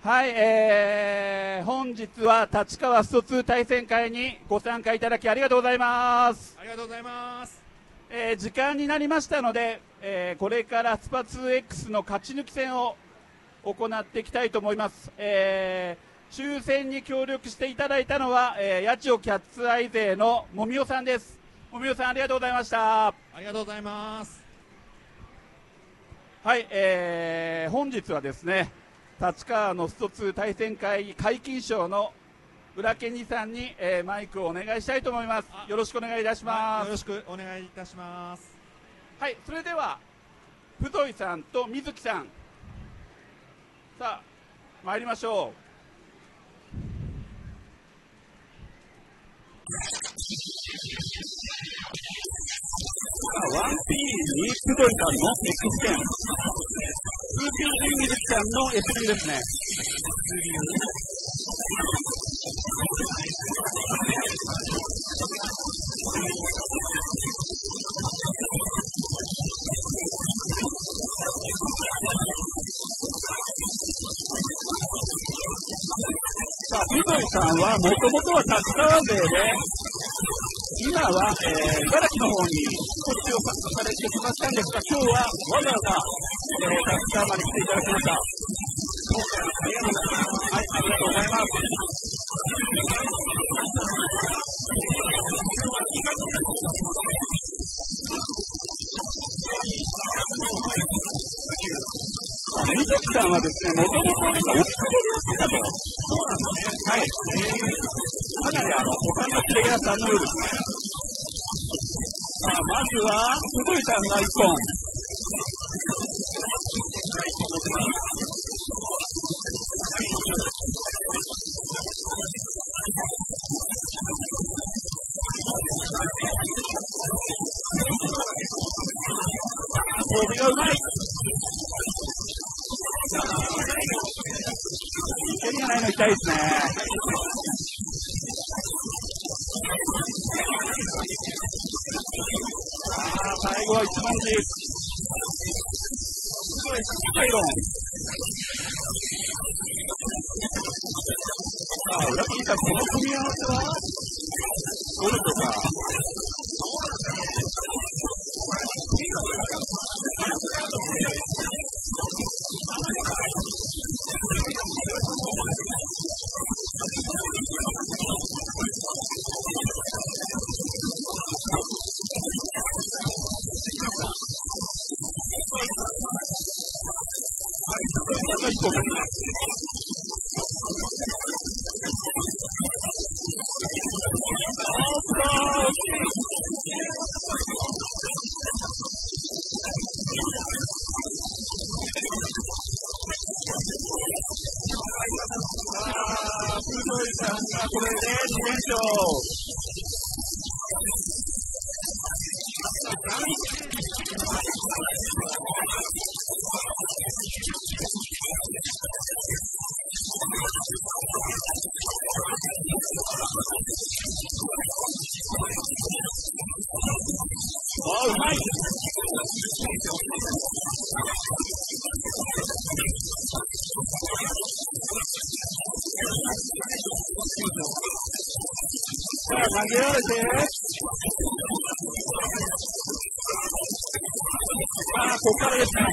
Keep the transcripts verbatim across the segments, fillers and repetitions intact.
はい、えー、本日は立川ストツー対戦会にご参加いただきありがとうございます。 ありがとうございます。 えー、時間になりましたので、えー、これからスパ ツーエックス の勝ち抜き戦を行っていきたいと思います。えー、抽選に協力していただいたのは、えー、八千代キャッツアイ勢のもみおさんです。もみおさん、ありがとうございました。 ありがとうございます。 はい、えー、本日はですね、立川のストツー対戦会皆勤賞の浦健二さんに、えー、マイクをお願いしたいと思います。よろしくお願いいたします。 はい、よろしくお願いいたします。 はい、それでは不土井さんと水木さん、さあ参りましょう。ワンピーに不土井さんの エックステン、ツーピーに水木さんの エスビー ですね。さあ、不土井さんはもともとは立川勢で、今は、えー、茨城の方に少しをされてきましたんですが、今日はわざわざ、えー、立川まで来ていただきました。はい、ありがとうございます。水木さんはですね、もともと大塚でやってたと。そうなんですね。はい。かなりあの、他のプレイヤーさんのようですね。さあ、まずは、不土井さんがいっぽん。飛びがうまい。蹴りがないの痛いですね。さあ、最後は一文字。アイロン。さあ、裏切りさん、この組み合わせはどうでしょうか。これでに連勝。あ、うまい。さあ、投げられて、さあ、ここからですね。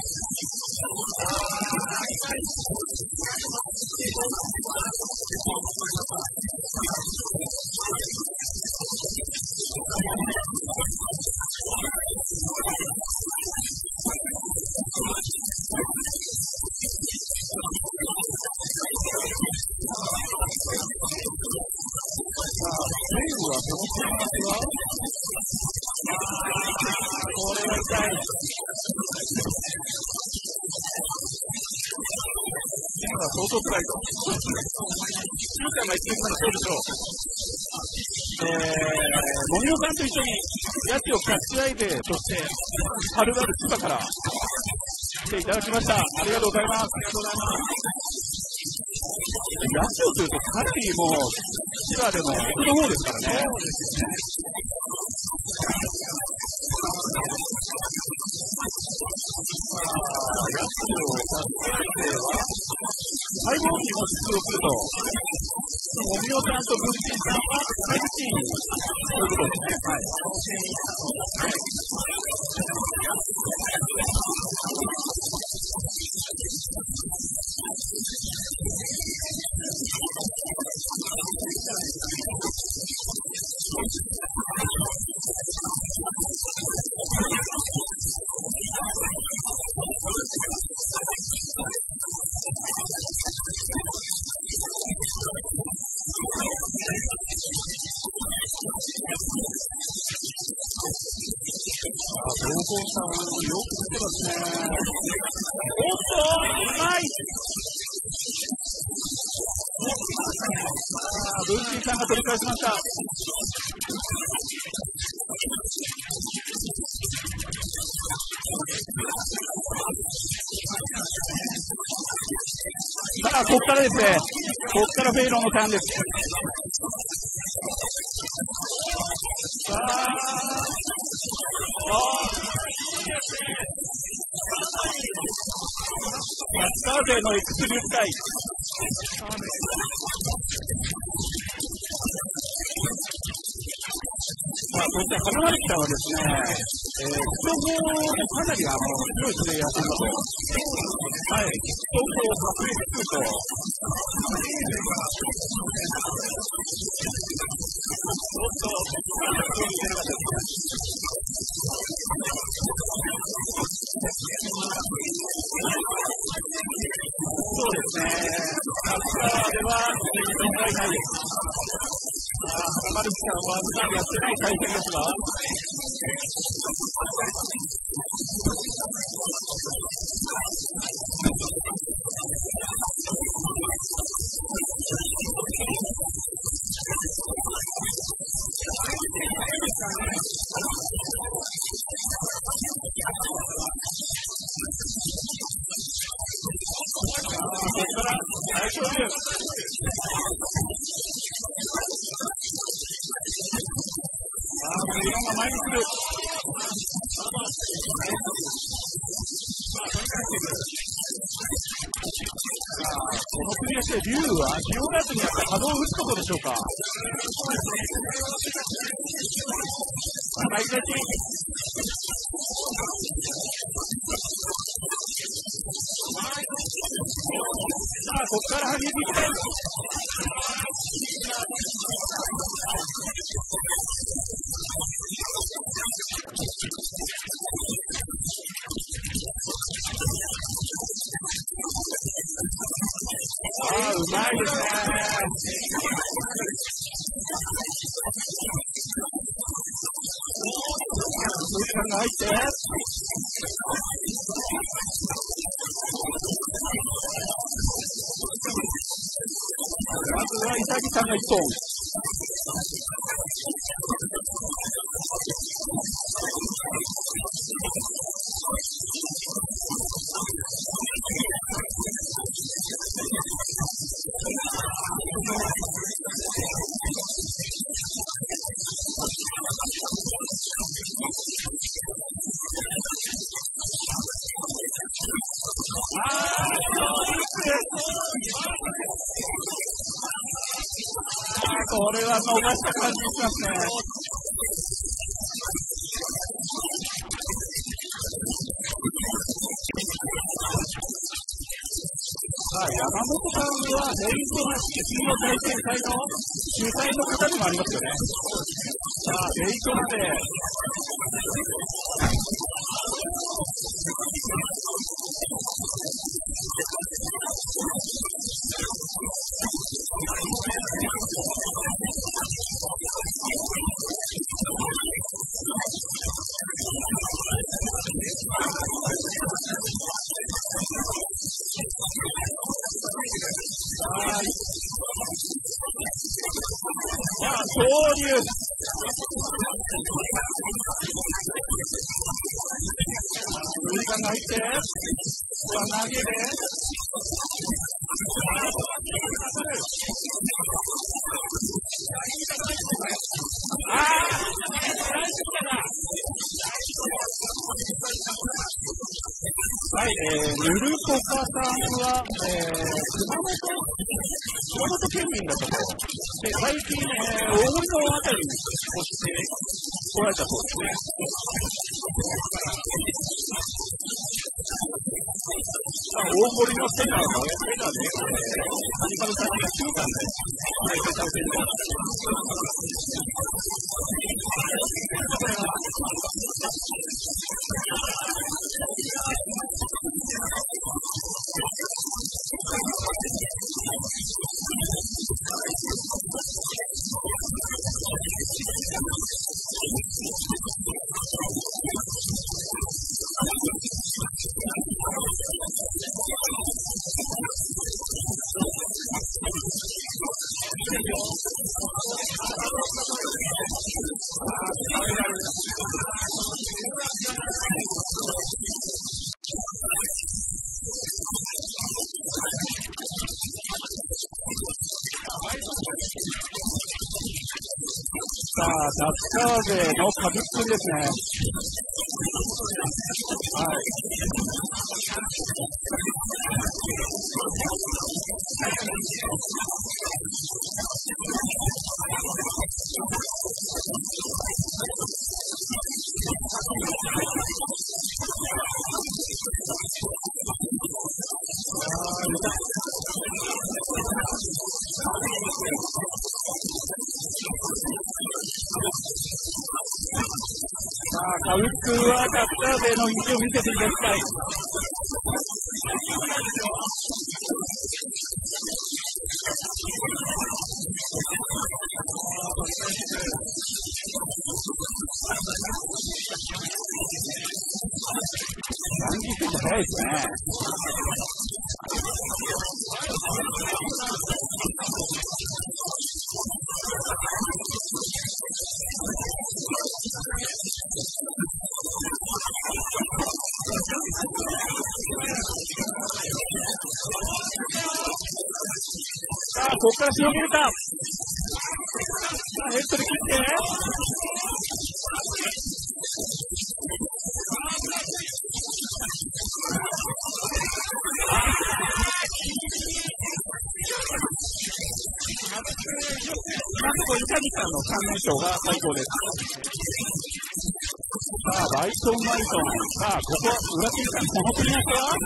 これは痛い。相当辛いと。中華が一番そうでしょう。えー、もみおさんと一緒に八千代キャッチアイデーとしてはるばる千葉から来ていただきました。ありがとうございます。ありがとうございます。八千代というとかなりもう千葉でも奥の方ですからね。そうですね。八千代キャッチアイデーは配合機も出場すると、もみおさんと文鎮さんは配置チームということですね。はい。同行さんよく出てますね。おっと、うまい。文鎮さんが取り返しました。さあ、ここからですね。ここからフェイローのターンです。さあ、サッカー勢のエクスリュー対まあ、こういった花丸さんはですね、えー、複合でかなりあの強いプレイヤーなんだと。はい、東京白熱空港。おっと、そう見てなかったですね。そうですね。サッカーでは問題ないです。ああ、花丸さんは普段やってない対戦ですが。龍は気負わずにやっぱり波動を打つことでしょうか。はい、さあ、ここから激しいきたい。ああ、うまいですね。そういうのが入って。まずは潔さんが一本。これは逃した感じしますね。さあ、山本さんはレイトなし次の大戦会の主催の方でもありますよね。さあ、レイトまで。投入。塁間が入って、投げで。ああ、はい、えー、ぬるぽ岡さんは、えー、熊本、熊本県民だと思う。で、最近、えー、大森のあたりに越して来られたそうですね。まあ、大森のセナのセナで、アニカルさんがきゅうかんで、対戦されている。さあ、ダッカー勢のかぶっつりですね。はい。カウックはダッカー勢の意地を見せていただきたい。さんじゅっぷん早いですね。さあ、ここから広げるか。さあ、ヘッドで切って。なんと、イタリさんのさん連勝が最高です。さあ、バイソン、バイソン。さあ、ここは裏切りさん、この組み合わせは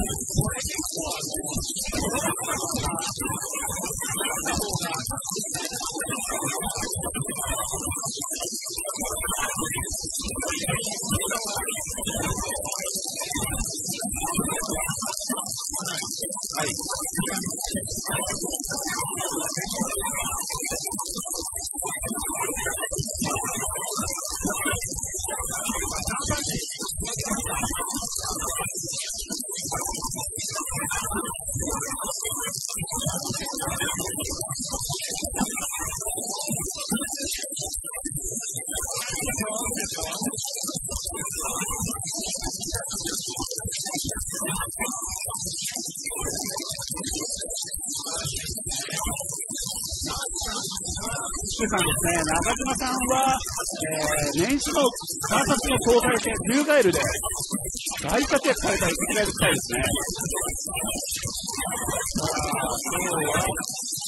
はい。さんですね、中島さんは、えー、年始の川崎の東西戦、ニューガイルで大活躍されたイスラエル期待ですね。さあ、今日は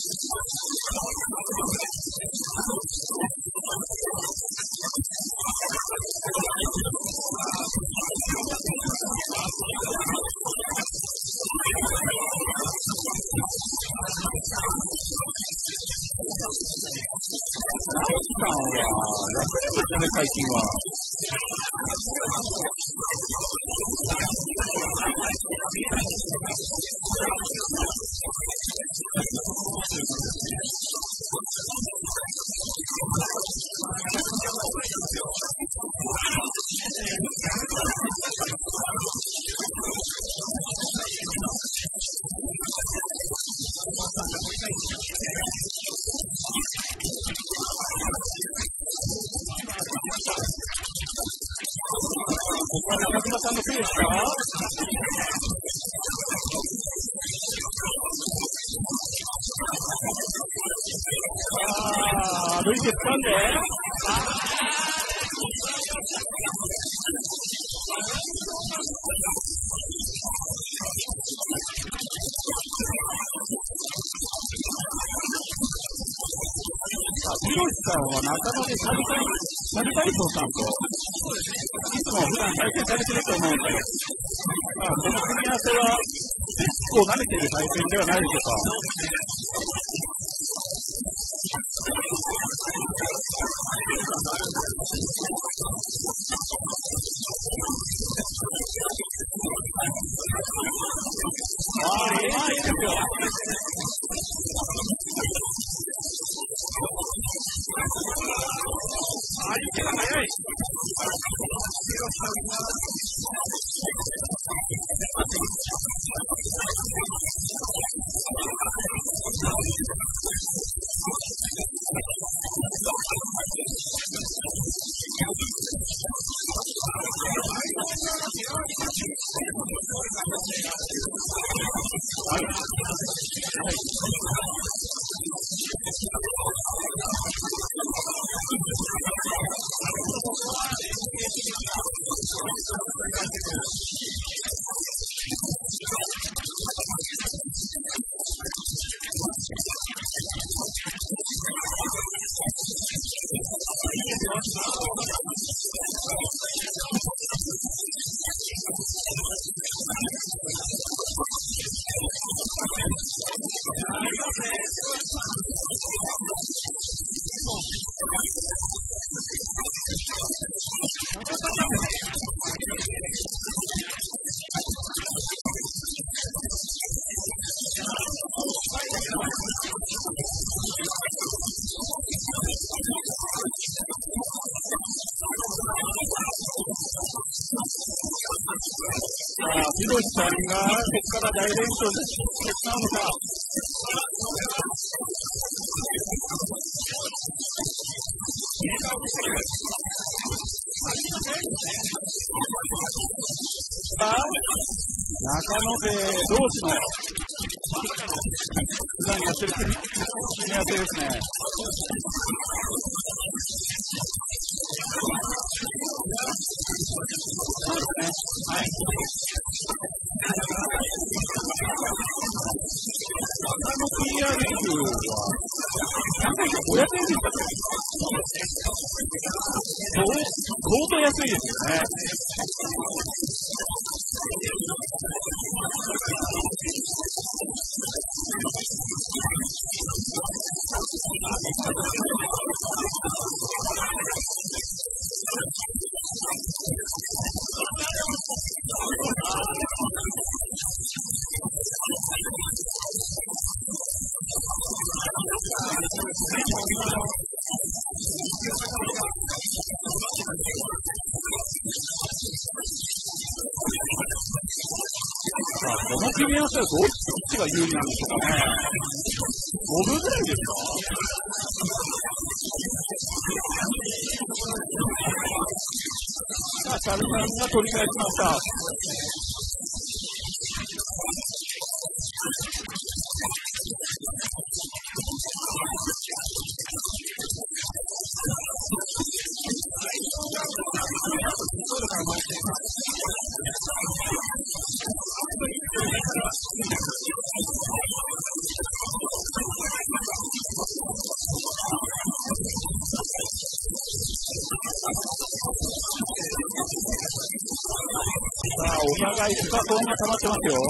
最近はここは中島さんのプレーですか？あー、歩いて掴んでさひろしさんは中野でサビ体サビ体操さんといつも普段対戦されてると思うので、まあ、この組み合わせは結構慣れている対戦ではないでしょうか。ああ、いいですよ。相手が速い。ひろしさんがここから大連勝ですなのか。中野勢同士の普段やってる組み合わせですね。そうですね。はい。中野 ピーアールエフ は何回かごひゃくえんでしたっけ？相当安いですよね。この組み合わせはどっちが有利なんでしょうかね。ごぶぐらいですか。さあ、シャルさんが取り返しました。さあ、お互いスパコンが溜まってますよ。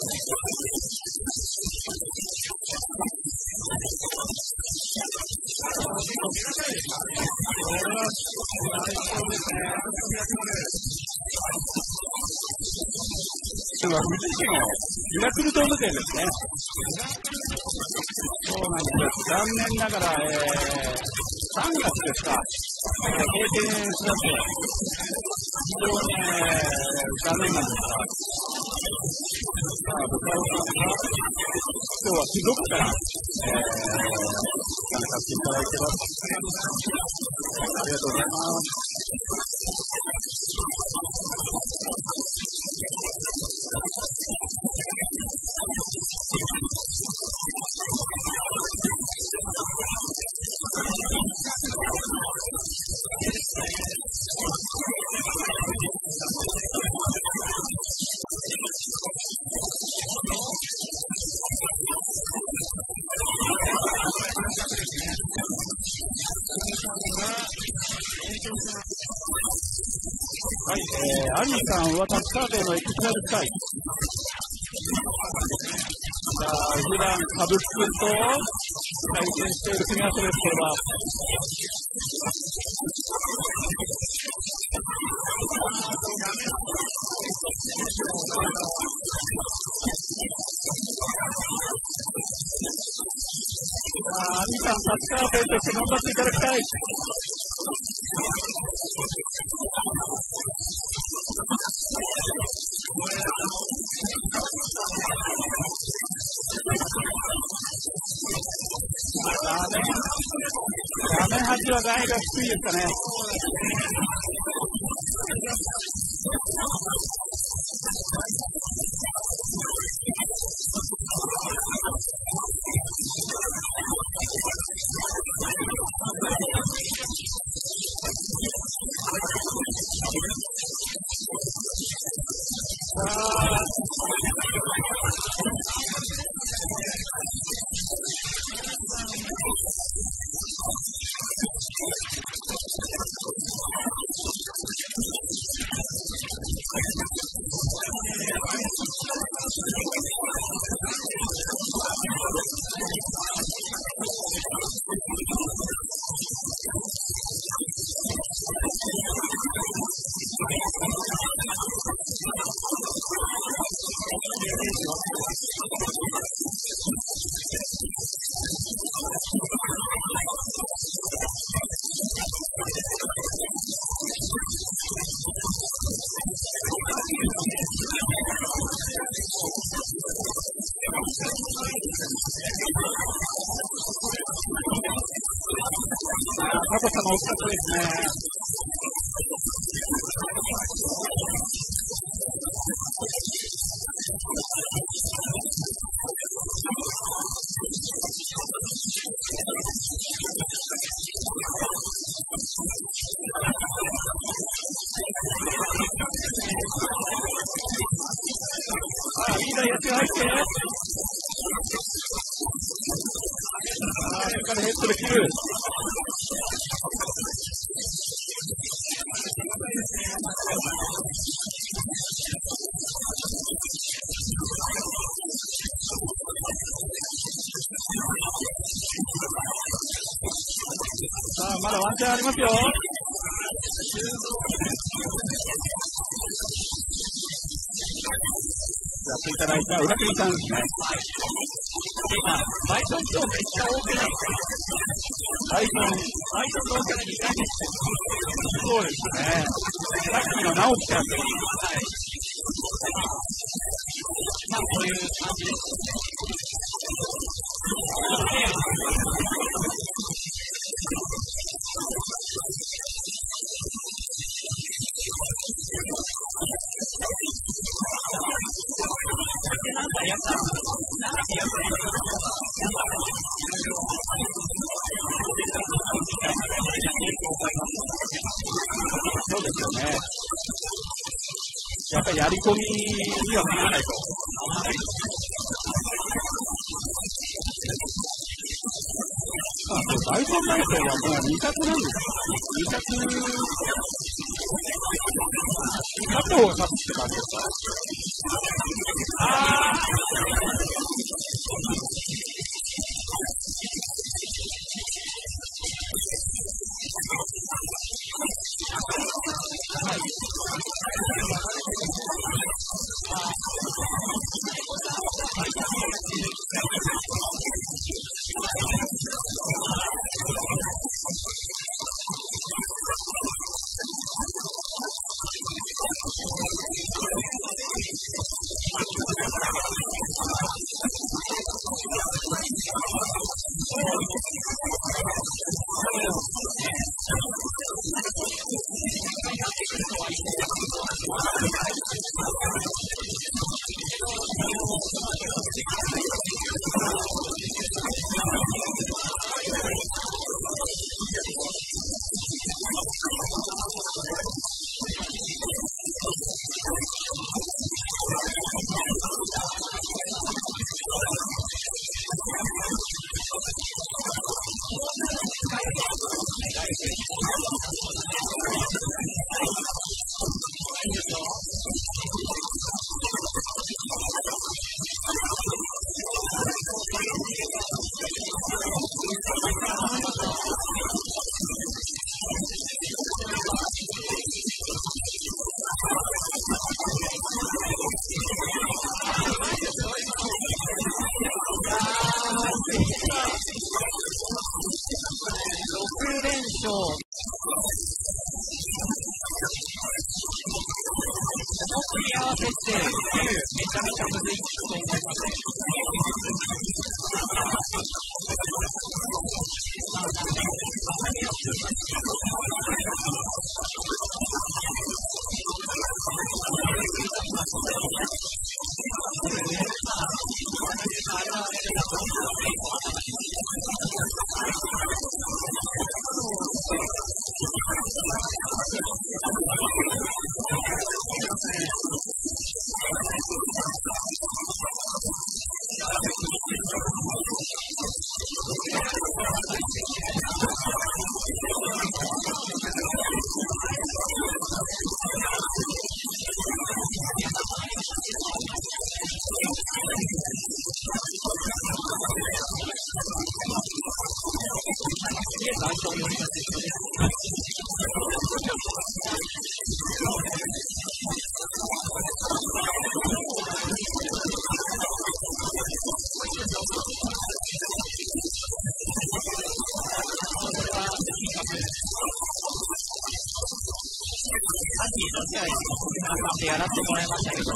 これは富士市のミラクルドーム店ですね。そうなんです。残念ながら、えー、さんがつですか、えー、閉店しまして、非常に、えー、残念なんですが、さあ、豚尾さんが今日は静岡から、えー、参加していただいてます。ありがとうございます。 ー、アニさんはタッカーベイのエクストラルスカイ。じゃあ、普段カブス君と対戦している組み合わせですければ、アニさん、タッカーベイとして頑張っていただきたい。画面端は台が低いですかね。加藤さんも惜しかったですね。ああ、いいダイヤル入って。ああ、そこからヘッドで切る。さあ、まだワンチャンありますよ。やっていただいた裏切りさんですね。バイソンとめっちゃ多くない。バイソン、バイソンの大きなにかいです。そうですね。さっきの直樹ちゃんと。まあ、こういう感じです。なんかやった。なんかやった。そうですよね。やっぱりやり込みにはならないと。あ、第三体操はもうに択なんですか？に択、勝った方が勝つって感じですか？あーやらせてもらいましたけど、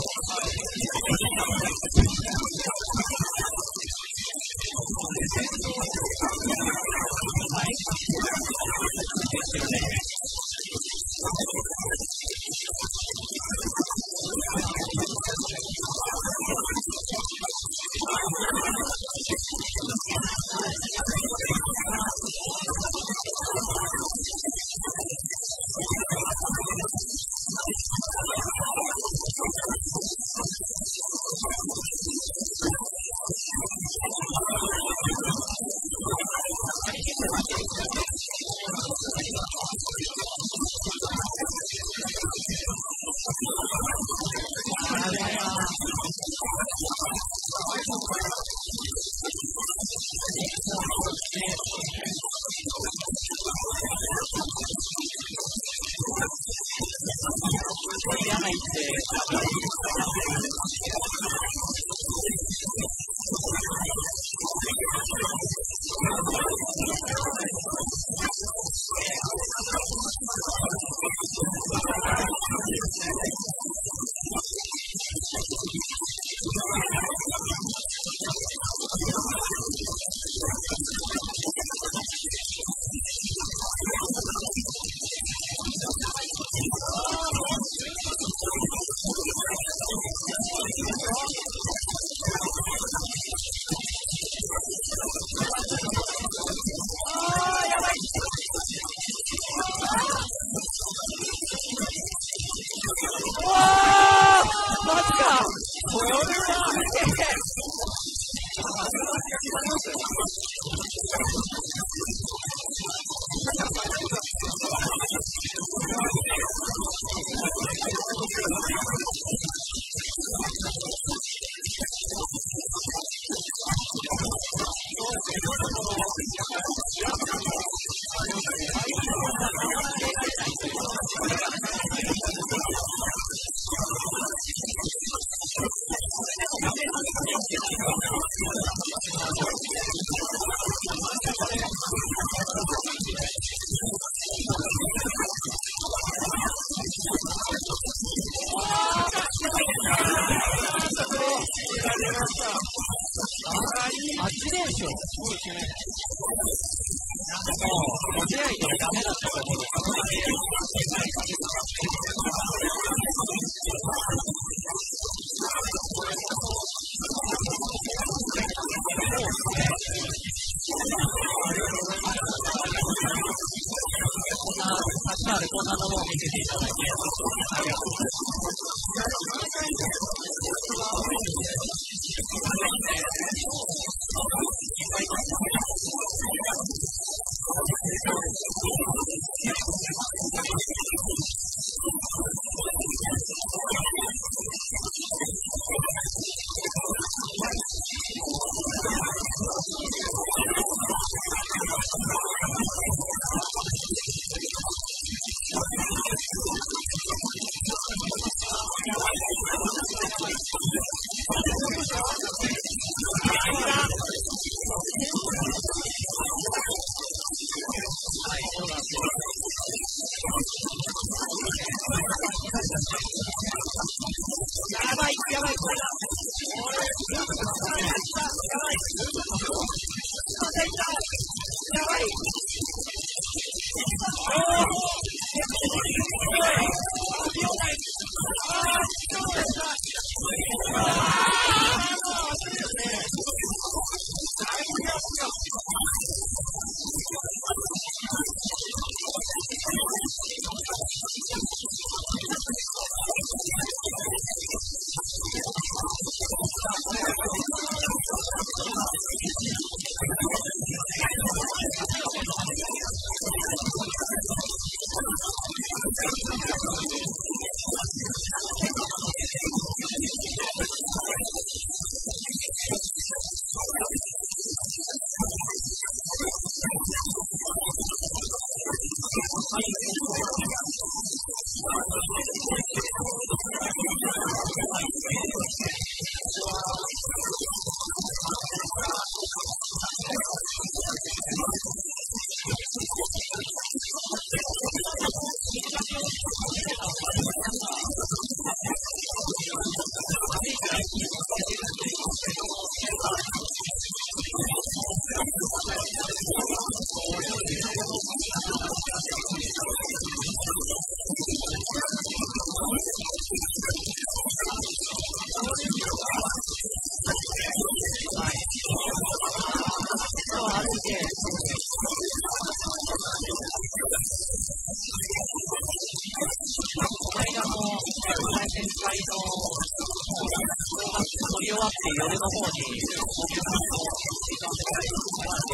はち連勝。そうですね。なんかもう、ご試合でダメだったところ、そのままでやる。こんな、サッカーでこんなのを見せていただいて、ありがとうございます。 夜の方にお客さんの時間帯があって、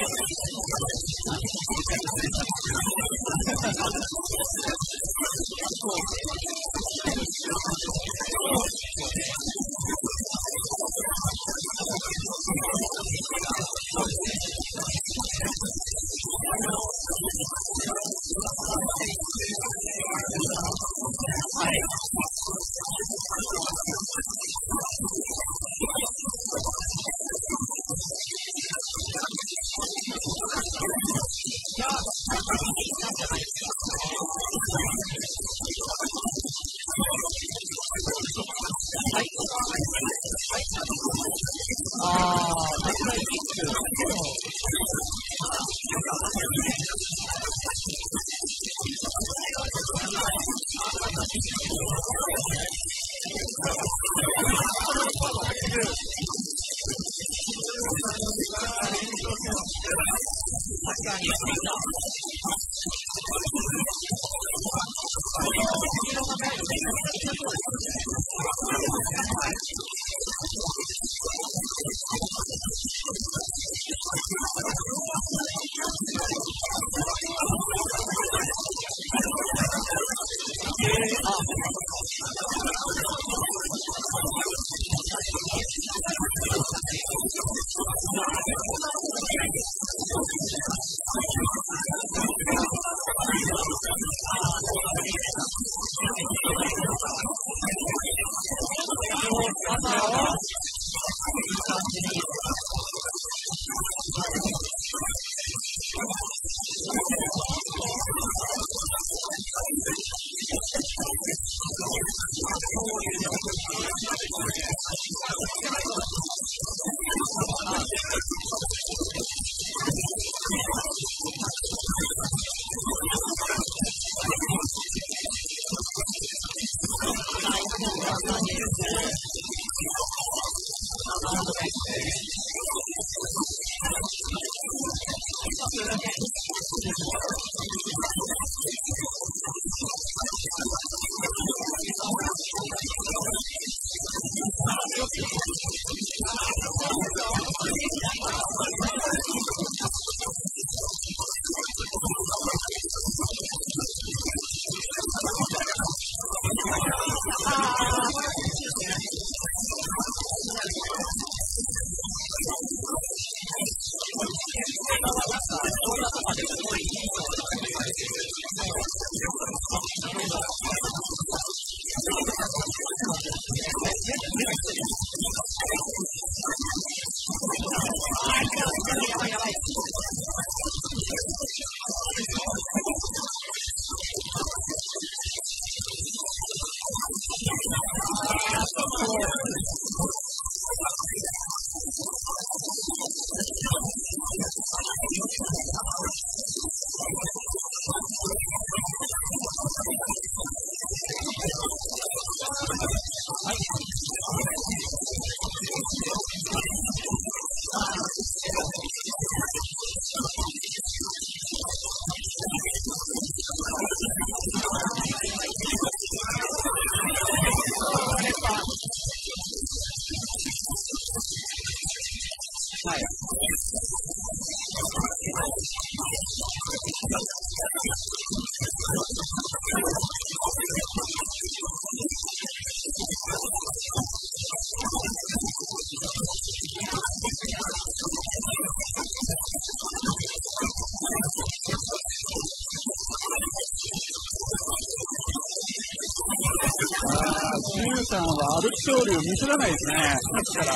さんは歩き勝利を見せらないですね、さっきから。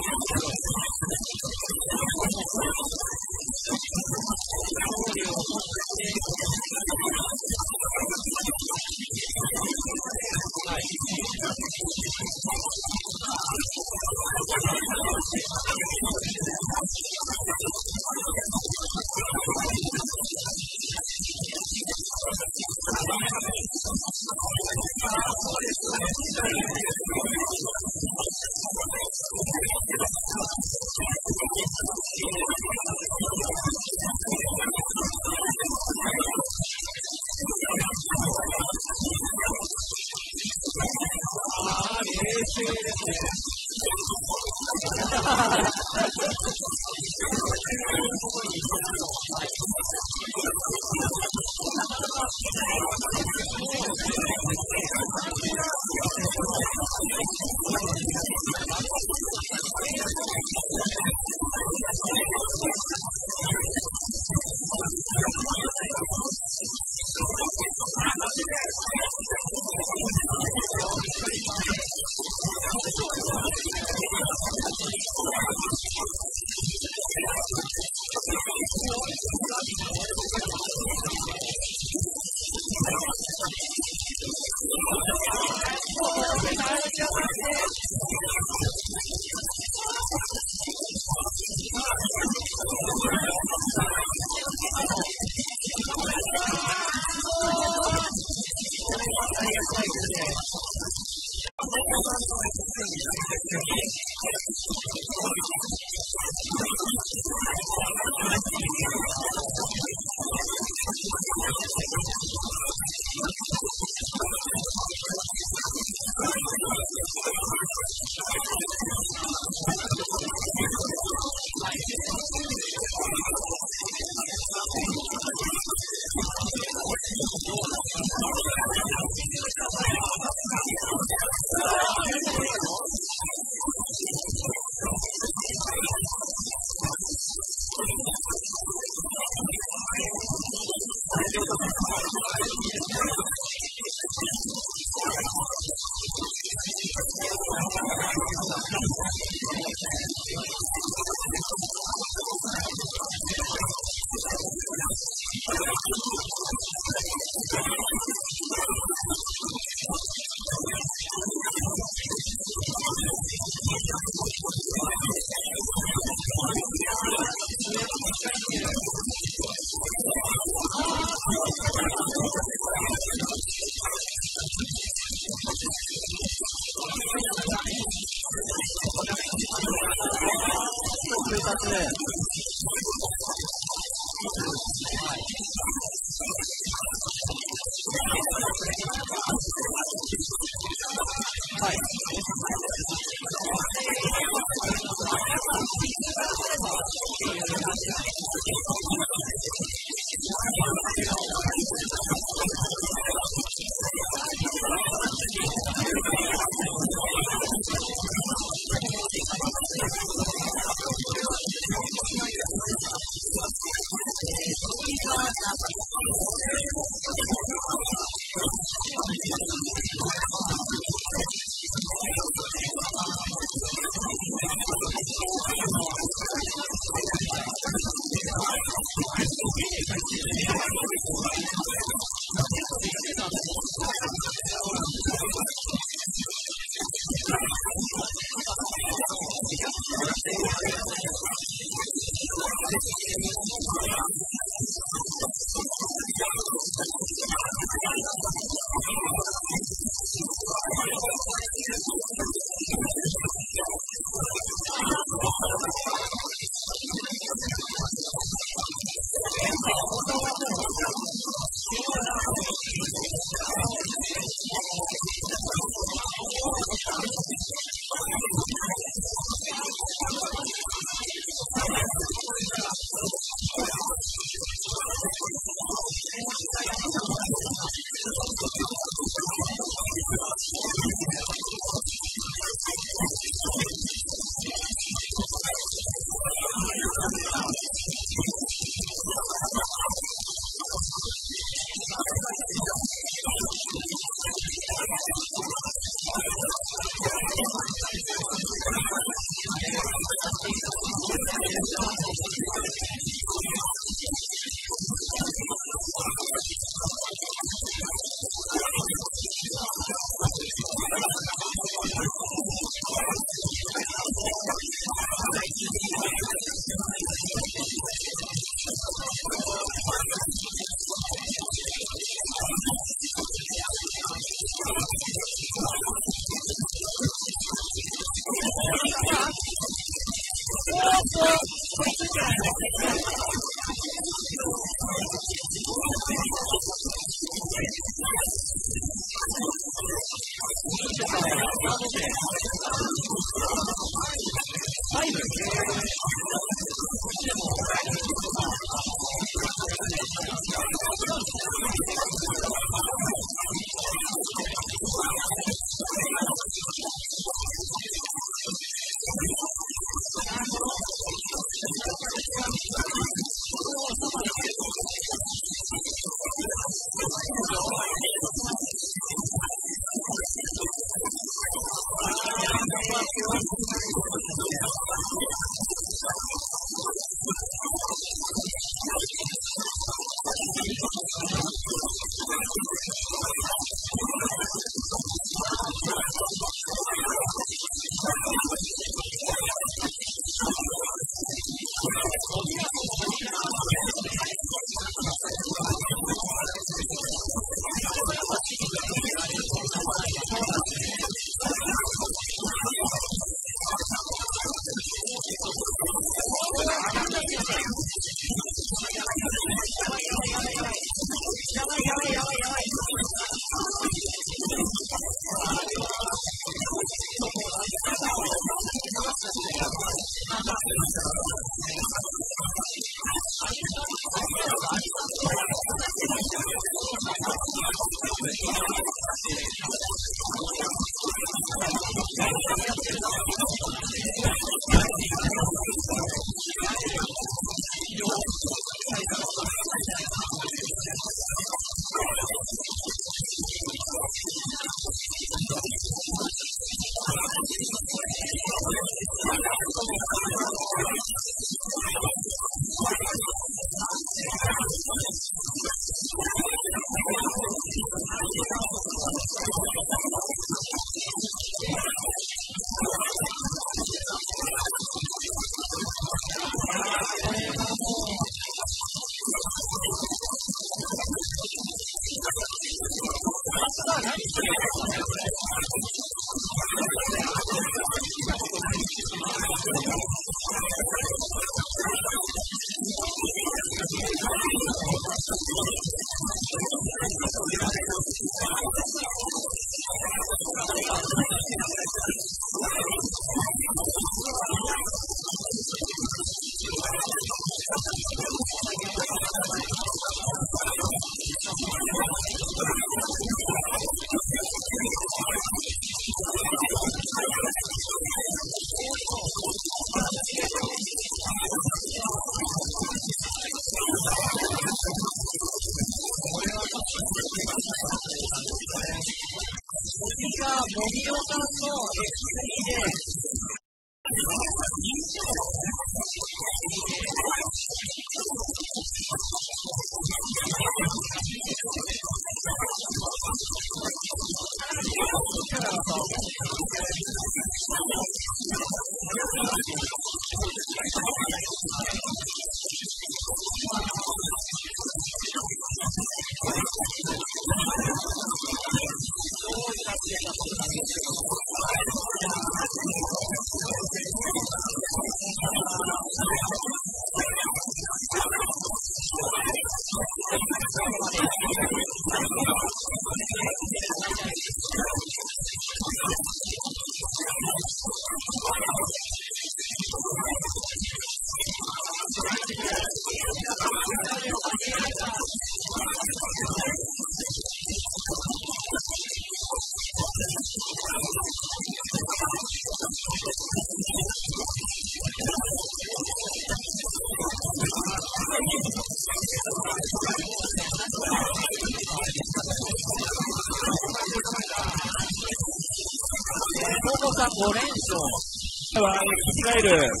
ご連勝はエクスガイル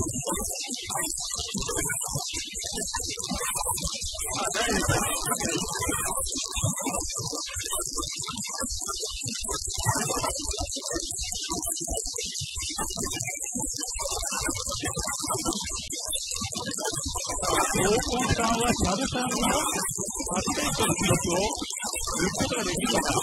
高校さんはシャブさんの初連勝の記録を抜くことができるのか。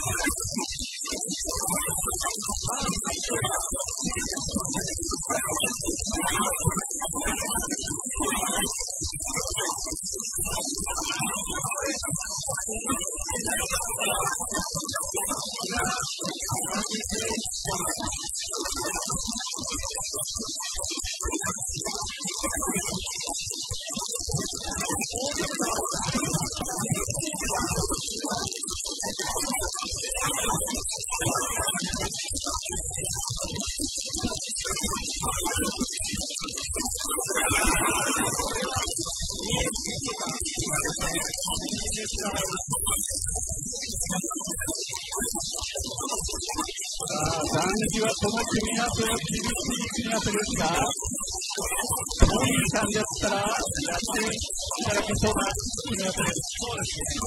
残機はこの組み合わせは厳しい組み合わせですが、もういい感じだったらやっていただけそうな組み合わせです。そうですね。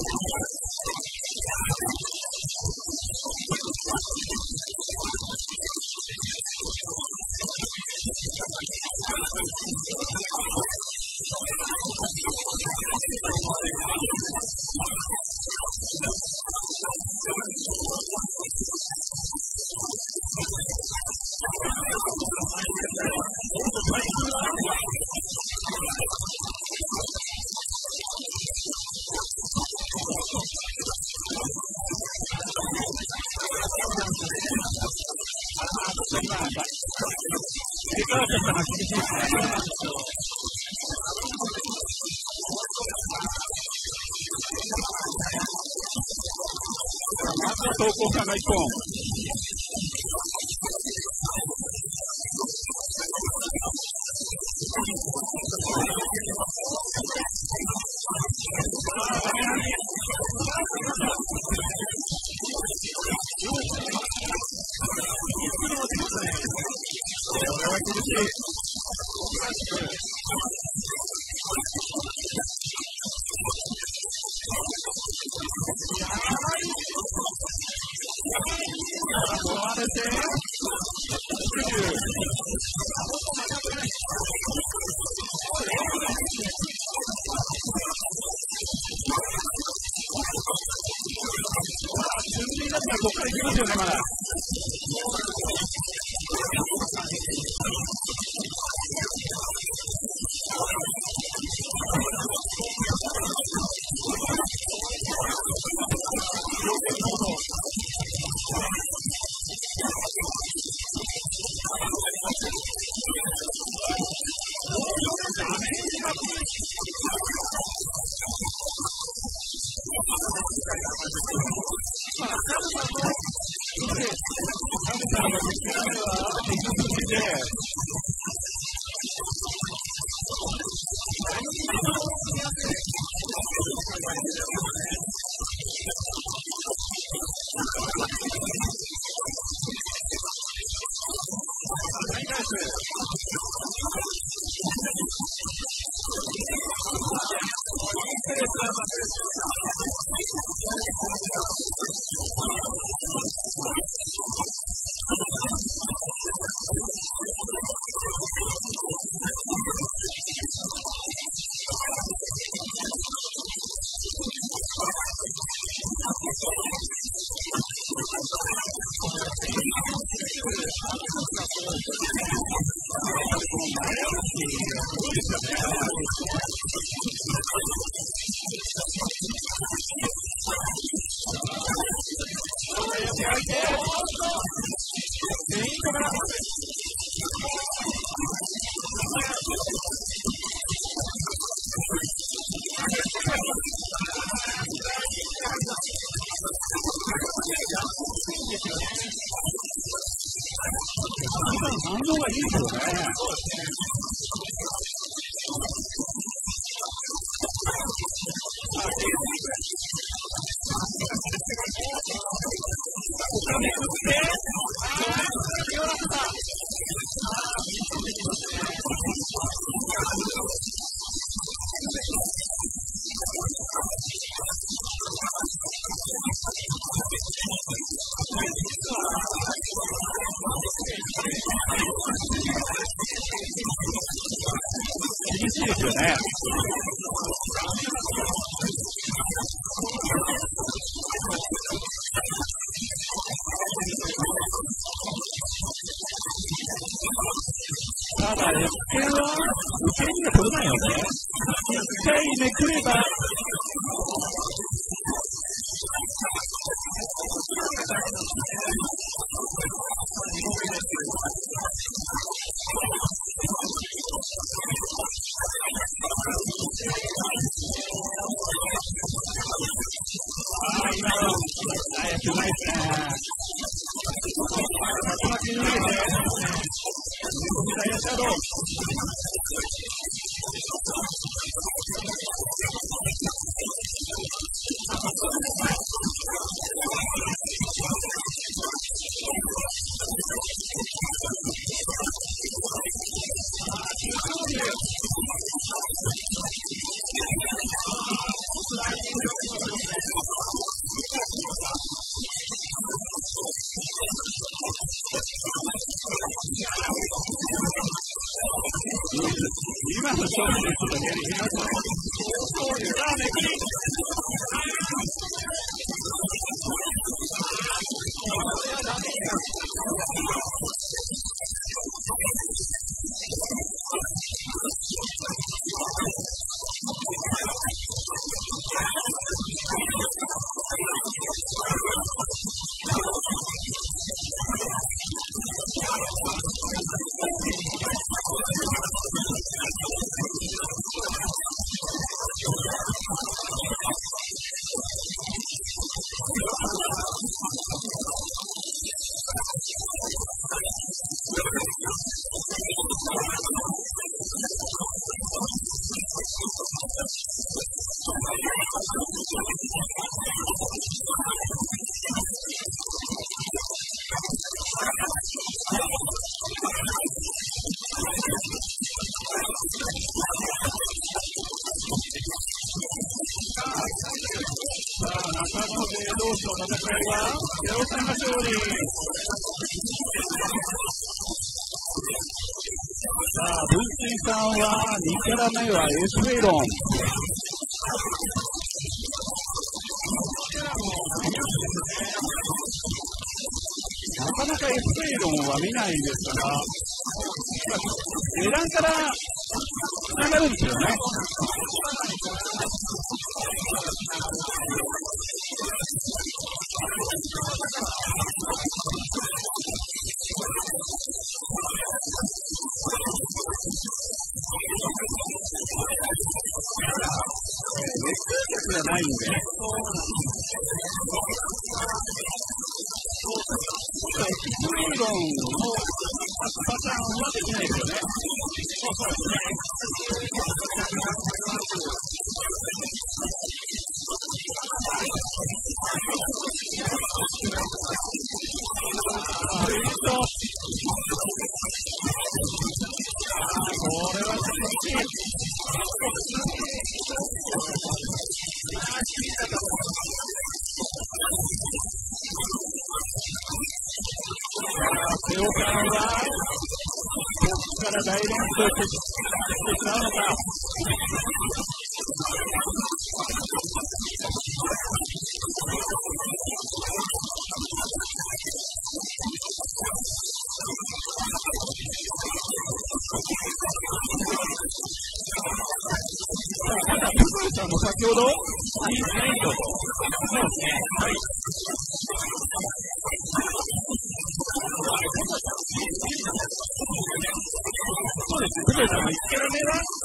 投稿者が一本。ここから行きますよね、まだ。反応がいいですよね。厳しいですよね。ただ、一見は受け身が取れないよね。一回めくれば。うまいですね。 ダイヤシャドウ。今の勝負でちょっとやりますね。さあ、めくり。中野勢同士の戦いはゼロさんが勝利。さあ、文水さんはにキャラ目はエスフェイロン。なかなかエスフェイロンは見ないんですが、値段からつながるんですよね。じゃないんで、エスフェイロンのパターンはできないですよね。そうそうですね。これは難しい。瀬尾さんはここから大連勝してしまうのか。ただ、福井さんも先ほどいいスイートと。そうですね。はい。そうですね。福井さんのいちキャラ目は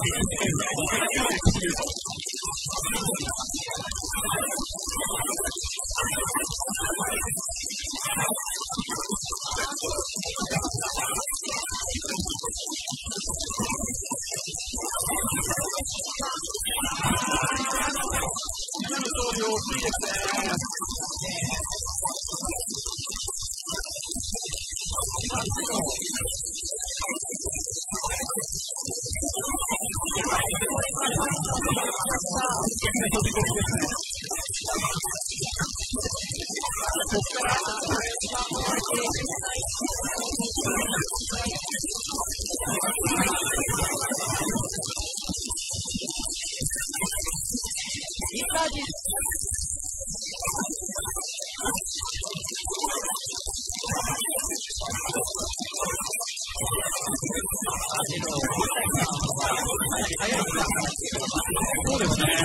今の勝利大きいですね。ここからそうですね。ありがとうございます。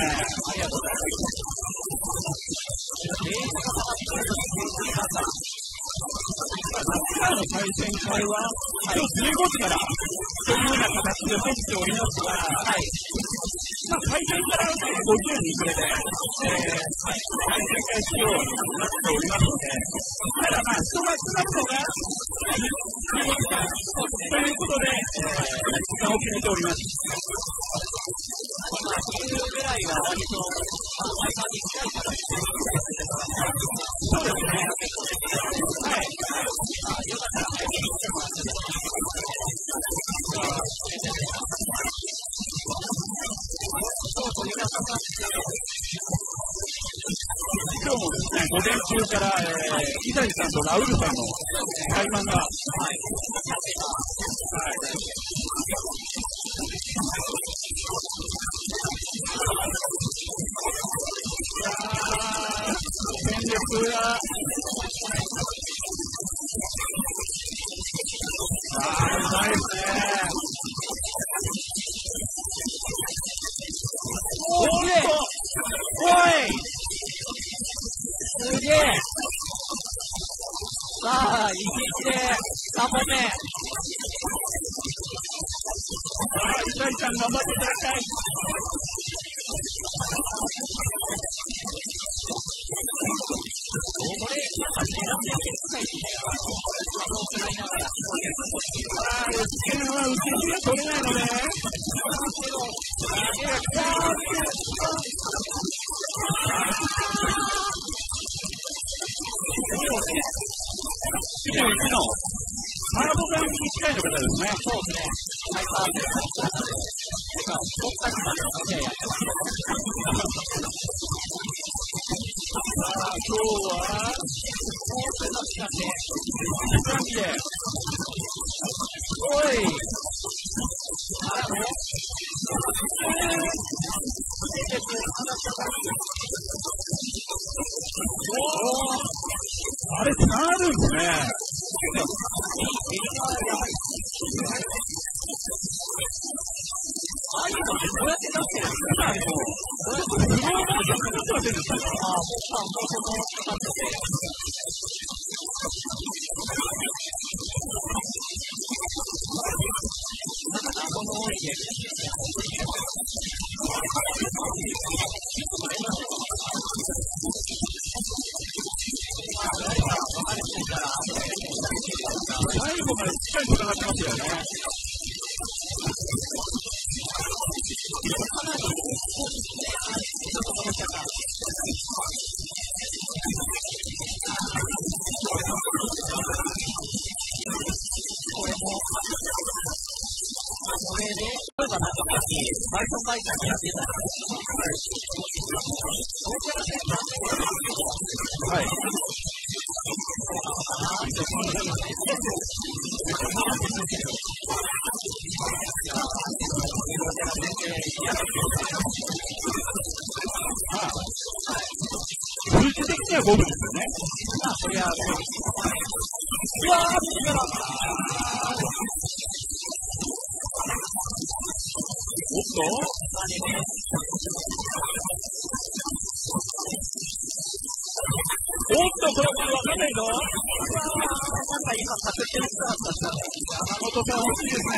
の対戦会は今日じゅうごじからというような形で取っておりますが、はい、まあ、開戦からごじゅうにこれで、えー、対戦会しようとなっておりますので、ただまあ人が集まるのがいうことで、えー、時間を決めております。 まあ、昼ぐらいは割と、まあ、毎晩いっかいからそうですね。はい。 よかったら早めに来てもらっても今日もですね、午前中から、えー、伊谷さんとラウルさんの対バンが、はい。はい。いやー、戦力が、あー、うまいですね。おーっと、おいすげえさあ、いちにちでさんぼんめ。 伊谷さん頑張っていただきたい。 これ、なんか狙ってやってくださいって言ったら、あの、食らいながら、 あー、打ち切るのは打ち切りが取れないので、いちのハードガンに近いの方ですね。 そうですね。ハイパーで、てか、僕たちまでのいやいや。 さあ、今日は、 もうすぐの時間で、 さんびで、おい、 あらもう、 あれ、つながるんですね。 ああいうのってどうやって出してるんですか？ どうやって出してるんですか？ ああ、もう、もうその感じで。なんか、この多いで。 最後までしっかりつながってますよね。 これで、例えばなんかさっき、バイソンバイソンやってたら、そこからね、 はい。数字的には五分ですよね。 まあ、そりゃ、うわー、おっとおっと、これはわかんないぞ。 なんか今、確定したかったら、 山本さん欲しいですね。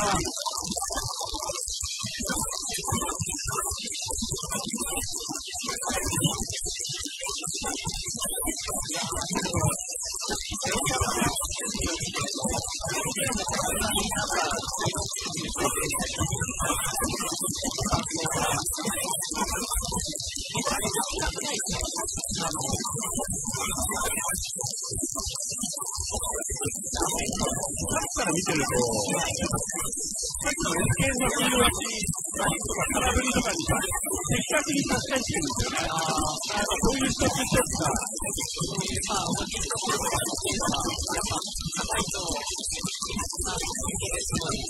から見てると、結構 エスケー のフィールドとか空振りとかに的確に差し返してるんですよね。ああ、そういう一つ一つが、 まあ、思い切りところがっていうのは、やっぱ高いと、まあ、見てるすごい、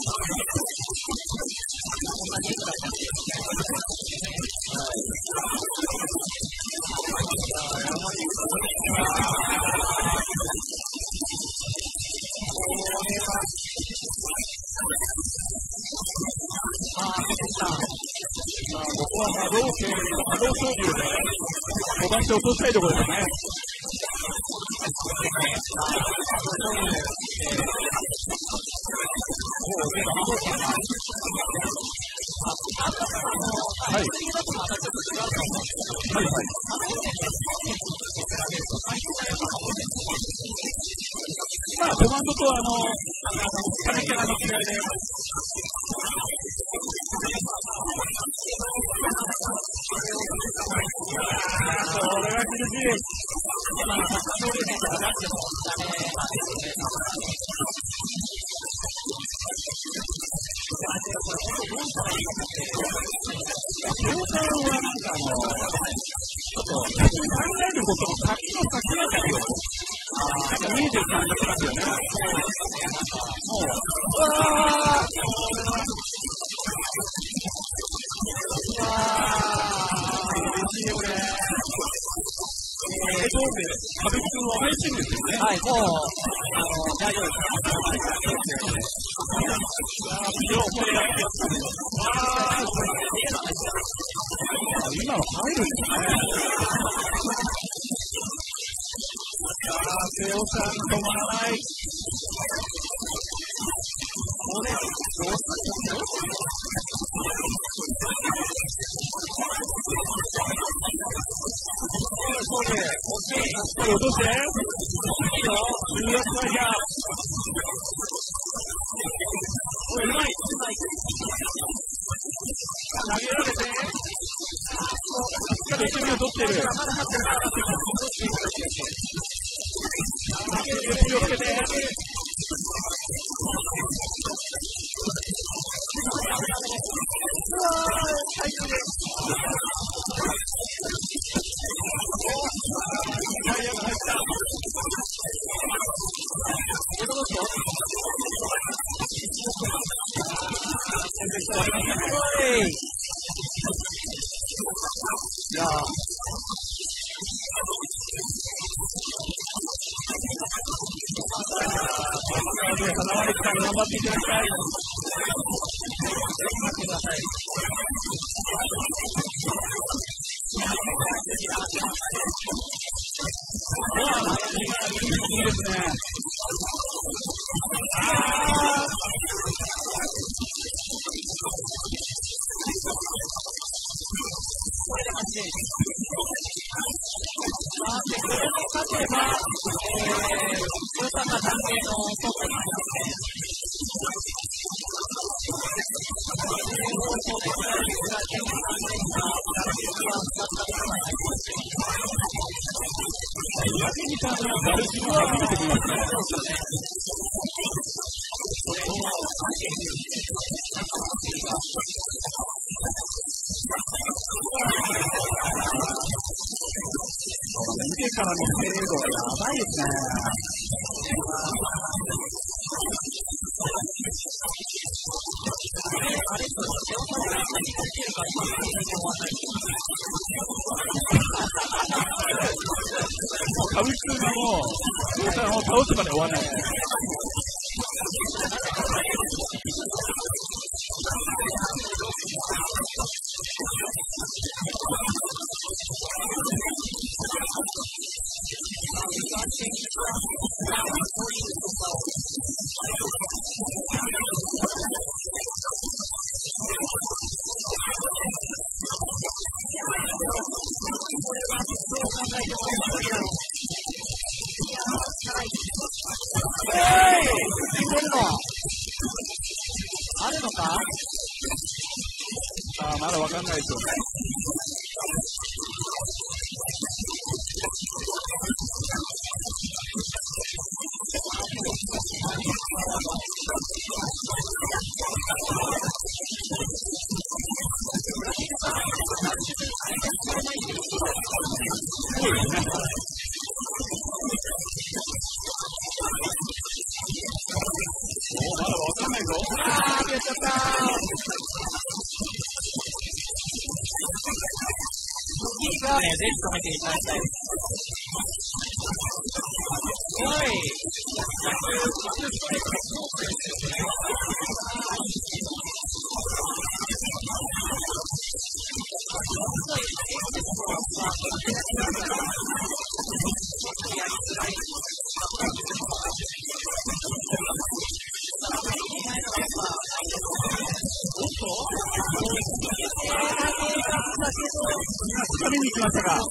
こんなにいくらいなっていうのが、はい。やばい。ああ、出てきた。 ここは波動系、波動総流で飛ばして落としたいところですね。はい。はいはい。まあ、コマンドとあの、 神キャラの違いで。これは厳しい。 今の勝利点とかなってもダメなんですよね。 教官はなんかあの、ちょっと考えることも先の先あたりを、なんか見えてる感じがしますよね。もう、うわーうわー嬉しいよね。えー、どうで、壁君は配信ですよね。 はい、もう、あの、大丈夫です。 あー、ビデオこれやってやったね。あー、今の入るんですね。あー、瀬尾さん止まらない。これ、どうしたんですか？これ、落として。いいよ。うわ、これじゃ。おい、うまい。うまい。投げられて。しっかり一味を取っている。気をつけて。うわー、最高です。タイヤが入った。戻すよ。おい。いやー。花割さん頑張っていただきたい。頑張ってください。いいですね。あー。これで勝ちです。あー、で、これで勝てば、えー、大阪男性の外になりますね。岩国さんのバルジムは見えてきますね。これを見てからの精度がやばいですね。カブスの大谷を倒すまで終わらない。あるのか？ああ、まだわかんないですよね。ぜひ止めていただきたいです。おい、野球、ストレートがすごくですよね。食べに行きましたか。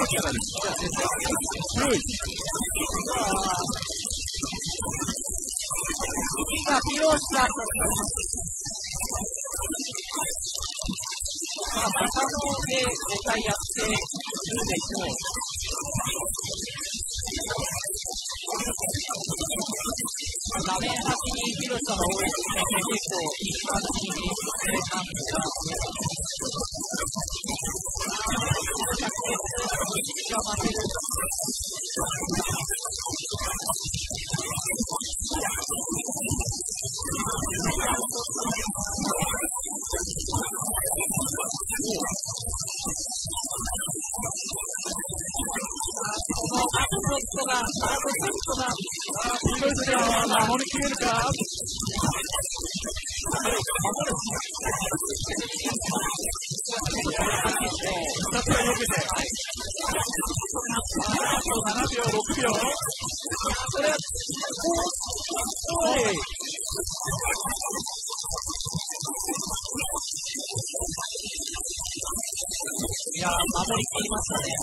からです。強い。 今、ピローさん。まあ、中野で絶対やってるでしょう。画面端にピローさんが多いですね。結構いい感じにプレーなんですが。が待てる。 守りきれるか。ふたつがよけてななびょうろくびょうこれおいいやー守りきりましたね。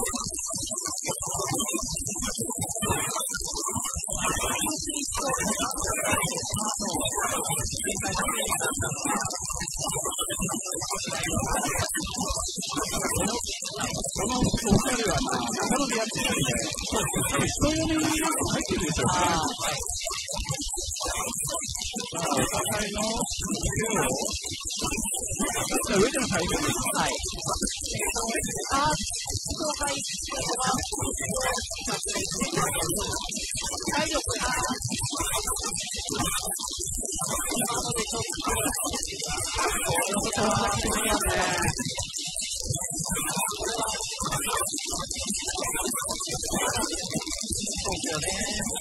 このお二人は中野でやってるんで、人読みに入ってるでしょうね。お互いの手を上での対決です。 はい。あー、人がいってるのは体力がなのでちょっとこれは先にやってそうですよね。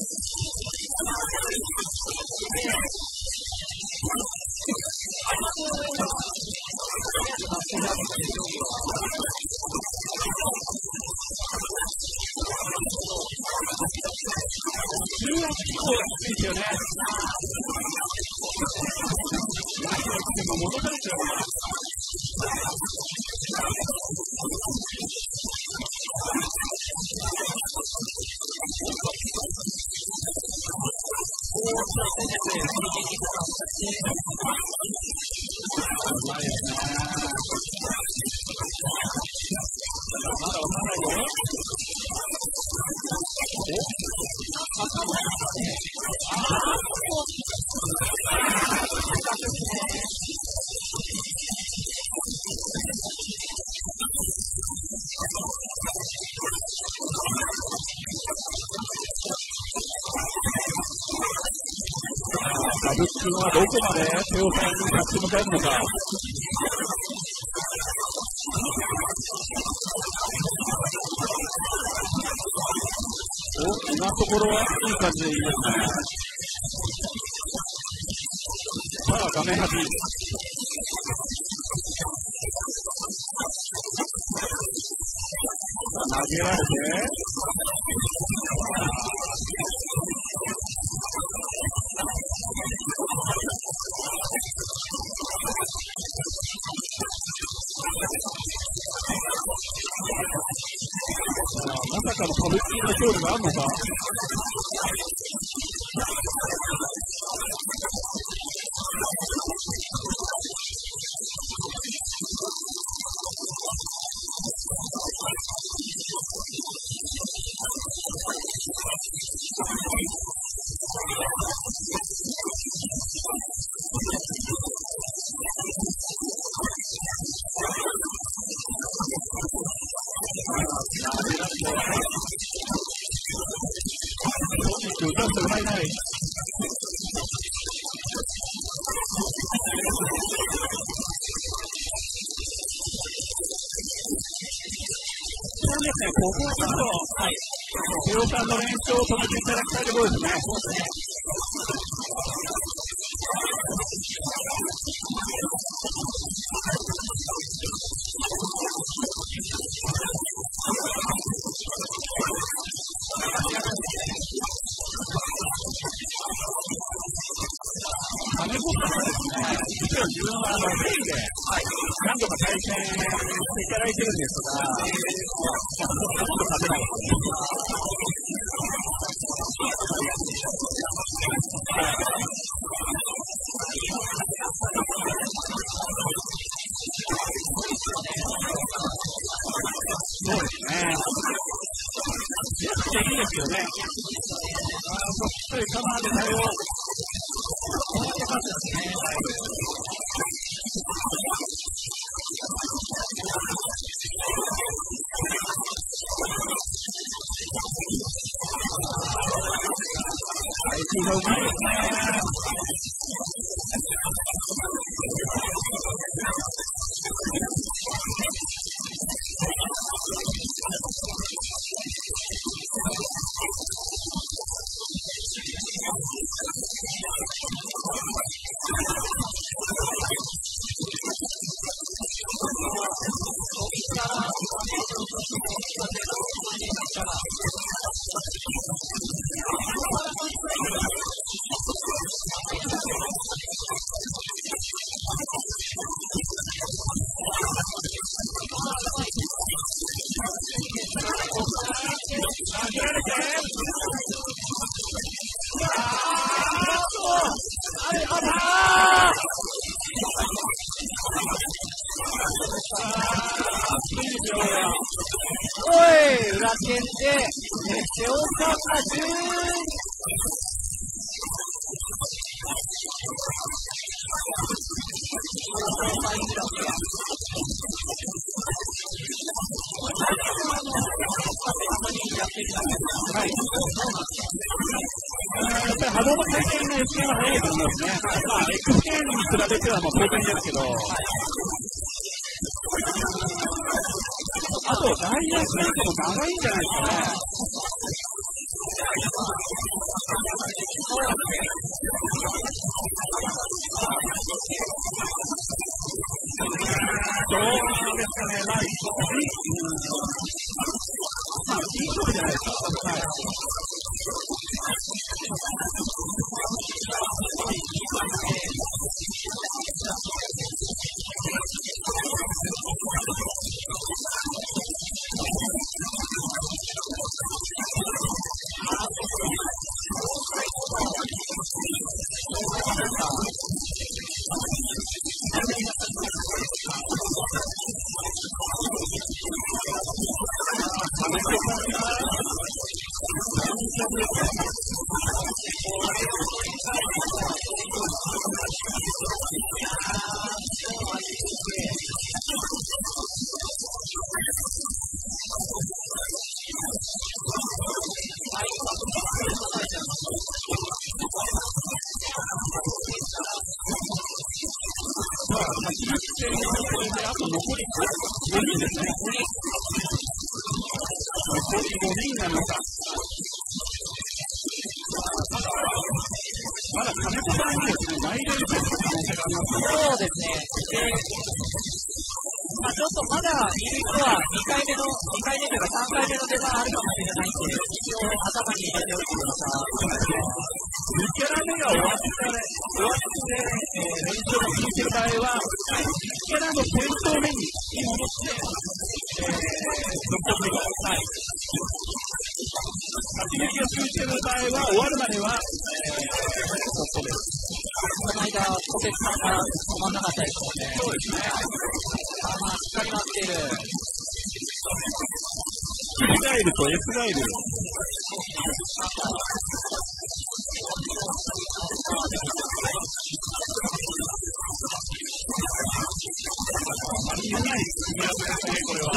じゅうはちキロついてよね。でも戻されちゃう。まだわかんないよ。ラブス君はどこまで手を変えに立ち向かえるのか。お、今のところはいい感じでいいですね。さあ、画面端。投げられて。まさかの歌舞伎の勝利があるのか。歌ってうまいない。そうですね、ここはちょっと、はい、瀬尾さんの連勝を止めていただきたいところですね。そうですね。金子さんはですね、実は自分はあのメインで何度か対戦していただいてるんですが、ちょっと勝ぐらい。 そうですね。いいですよね。あそしっかりカバーで対応。配球がうまいですね。 裏剣で、手をかったじゅうに。 はい。やっぱり波動の回転の エスケー が速いと思いますね。まあ、エクスケー に比べてはもう当然ですけど、あと、ダイヤスペースも長いんじゃないですかね。どうなんですかね。まあ、いい勝負じゃないですか。はい。あと残りごにんですね。残りごにんなのか。まだ金子さんにですね、内連戦の可能性がありますね。 そうですね。で、まあ、ちょっとまだいる人はにかいめの、にかいめというかさんかいめの出番あるかもしれないんで、一応頭に入れておいてください。 にキャラ目が終わって終わって、えー、練習が続いている場合は、いちキャラの先頭目に戻して、えー、続行してください。勝ち抜きが続いている場合は、終わるまでは、えー、そこです。 この間、小鉄さんが止まんなかったですもんね。 そうですね。 あまあ、しっかり待っている。 P ガイルと S ガイル。ありえない組み合わせですね、これは。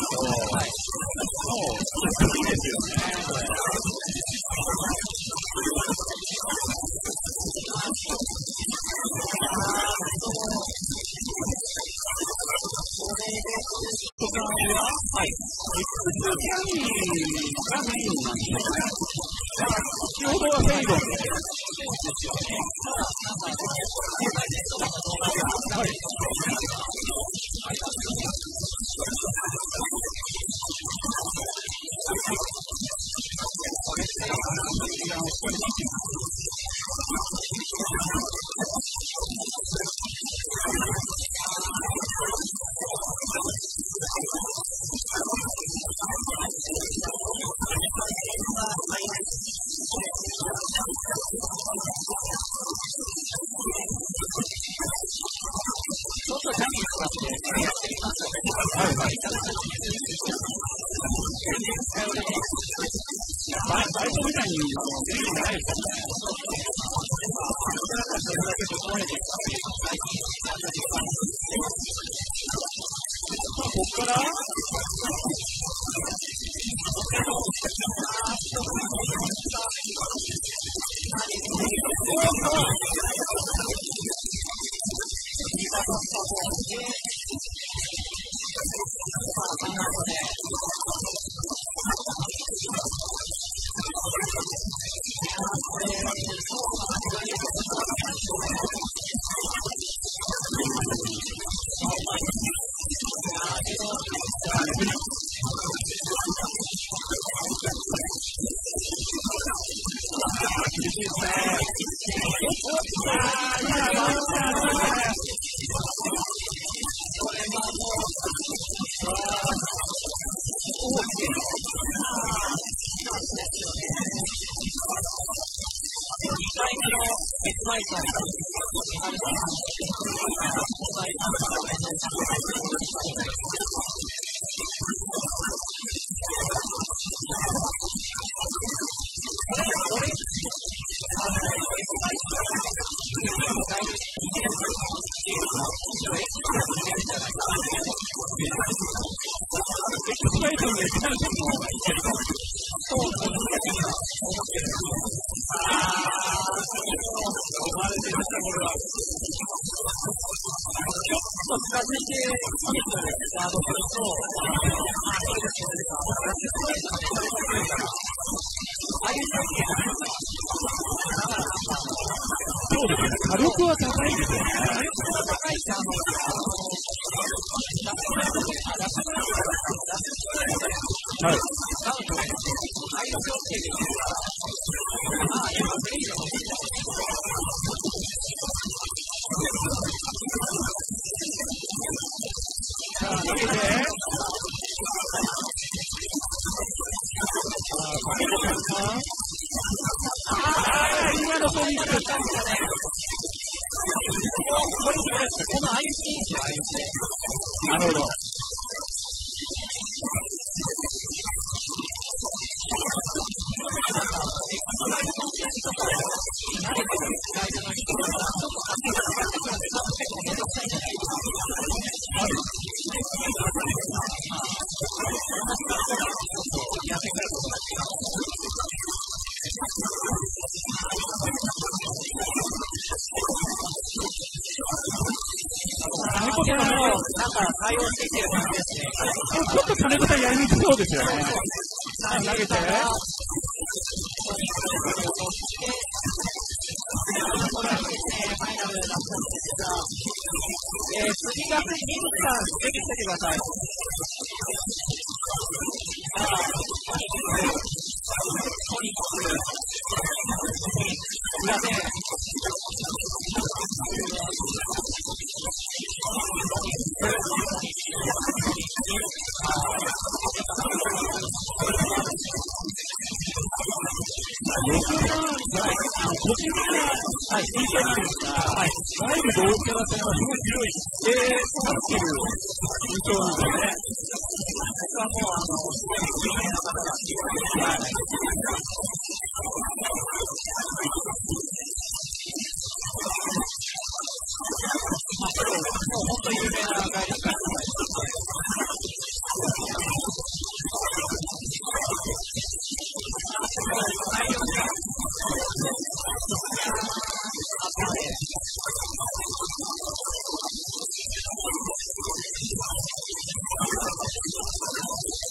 と、はい、もう好きですよね。とかは、はい、エクスキャミーがメインなんですよね。先ほどはフェイドンで、はい。火力は高いですよね。火力は高いし、あの、はい。なので、体力をつけているから、まあ、やっぱプレイヤーもいいですね。さあ、投げて、ああ、今のポイントだったんですかね。この相手ですよ、相手。なるほど。なんか対応してきてる感じですね。ちょっと金子さんやりにくそうですよね。さあ投げて。えー、次がついにじゅうさん、ぜひつけてください。さあ、トニック、裏で、はい、見てるんですが、はい、ワイルド大キャラ戦はすごい強い、えー、なっていう印象なんですよね。僕はもう、あの、すごい有名な方が、はい。まあ、もう本当に有名な外力が、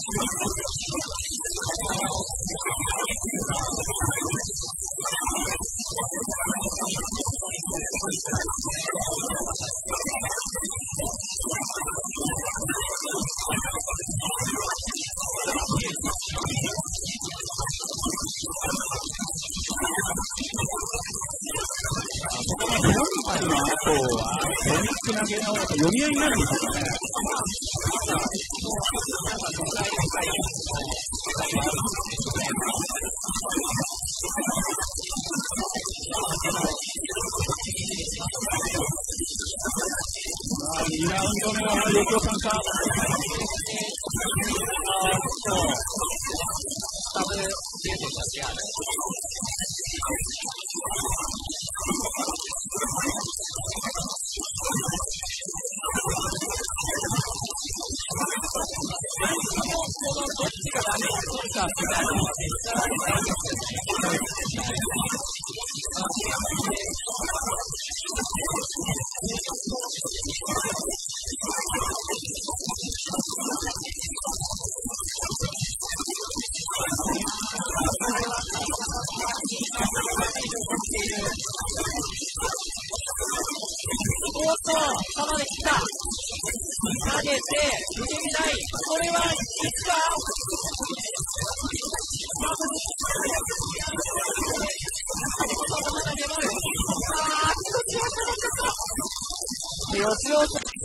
読み合いになるんですかね。にラウンド目は横尾さんか。 サブデートが違う。どっちがダメに取るかみたいなのはめっちゃありますよね。おっと、球で来た。投げて、振りない。これはいつか吉尾さん。